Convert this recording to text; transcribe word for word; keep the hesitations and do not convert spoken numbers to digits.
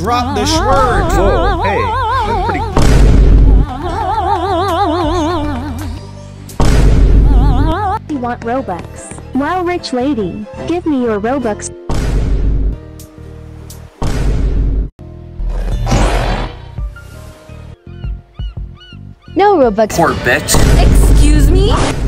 drop the sword. Whoa, hey, that's pretty. You want Robux? Well, rich lady, give me your Robux. No Robux. Poor bitch. Excuse me?